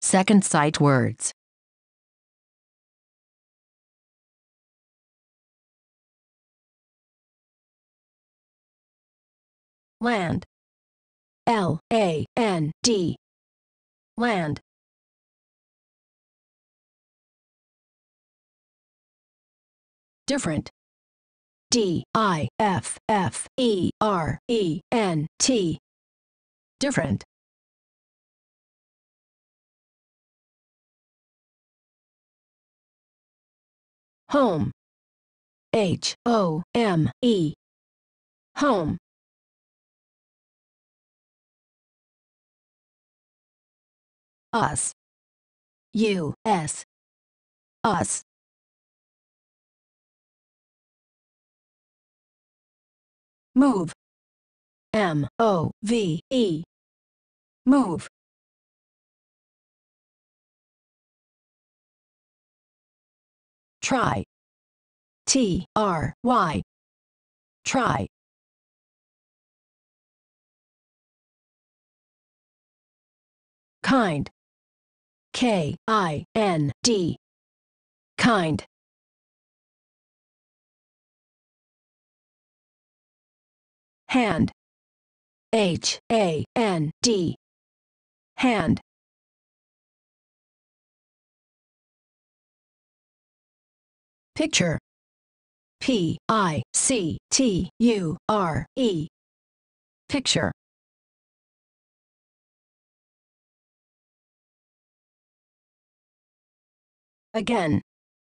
Second sight words. Land. L-A-N-D. Land. Different. D-I-F-F-E-R-E-N-T. Different. Home. H-O-M-E. Home. Us. U-S. Us. Move. M-O-V-E. Move. Try. T-R-Y. Try. Kind. K-I-N-D. Kind. Hand. H-A-N-D. Hand. Picture. P-I-C-T-U-R-E. Picture. Again.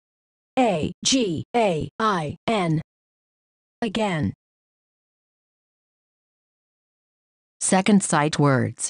A-G-A-I-N. Again. Second sight words.